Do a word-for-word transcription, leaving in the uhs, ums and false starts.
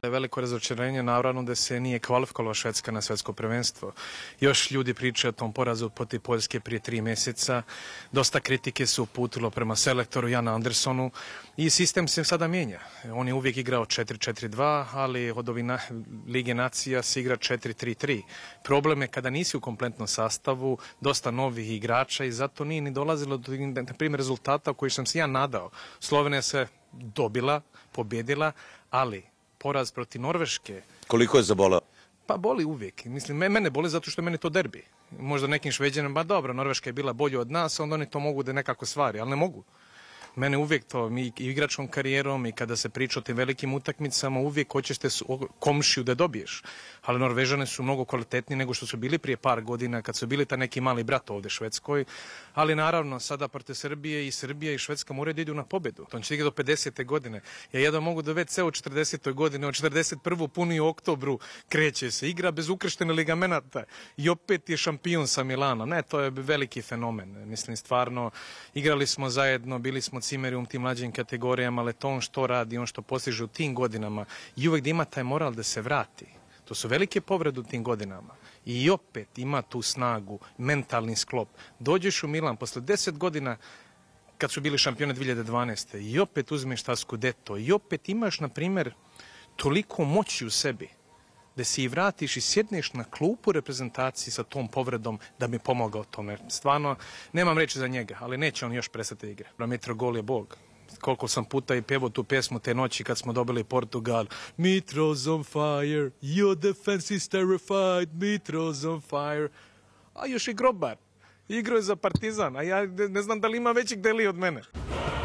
Veliko razočarenje, naravno da se nije kvalifikovala Švedska na svetsko prvenstvo. Još ljudi pričaju o tom porazu protiv Poljske prije tri mjeseca. Dosta kritike se uputilo prema selektoru Janu Andersonu i sistem se sada mijenja. On je uvijek igrao četiri četiri dva, ali od ovih na, Lige nacija se igra četiri tri tri. Problem je kada nisi u kompletnom sastavu, dosta novih igrača i zato nije ni dolazilo do, na primjer, rezultata koji sam se ja nadao. Slovenija se dobila, pobjedila, ali poraz protiv Norveške. Koliko je zabolao? Pa boli uvijek. Mislim, mene boli zato što je meni to derbi. Možda nekim Šveđanima, ba dobro, Norveška je bila bolja od nas, onda oni to mogu da nekako stvari, ali ne mogu. Mene uvijek to, mi igračkom karijerom i kada se priča o tim velikim utakmicama, uvijek hoćeš te komšiju da dobiješ. Ali Norvežane su mnogo kvalitetniji nego što su bili prije par godina, kad su bili ta neki mali brat ovdje Švedskoj. Ali naravno, sada protiv Srbije i Srbija i Švedska moraju da idu na pobjedu. To će ići do pedesete godine. Ja jedno mogu da već ceo četrdesetoj godine, od četrdeset prve puni u oktobru kreće se. Igra bez ukrštene ligamenata i opet je šampion sa Milana. Ne, to je veliki fenomen. Mislim, stvarno, igrali smo zajedno, bili smo cimeri u tim mlađim kategorijama, ali to on što radi, on što postiže u tim godinama i uvijek da ima taj moral da se vrati. To su velike povrede u tim godinama. I opet ima tu snagu, mentalni sklop. Dođeš u Milan posle deset godina kad su bili šampioni dvije hiljade dvanaeste. i opet uzmeš ta Scudetto i opet imaš, na primjer, toliko moći u sebi da se i vratiš i sjedneš na klupu reprezentaciji sa tom povredom da mi pomogao tome. Stvarno, nemam reći za njega, ali neće on još prestati igre. Mitrogol je Bog. Koliko sam puta i pevao tu pjesmu te noći kad smo dobili Portugal. Mitro's on fire, your defense is terrified, Mitro's on fire. A još i grobar. Igrao je za Partizan, a ja ne znam da li ima većih deli od mene.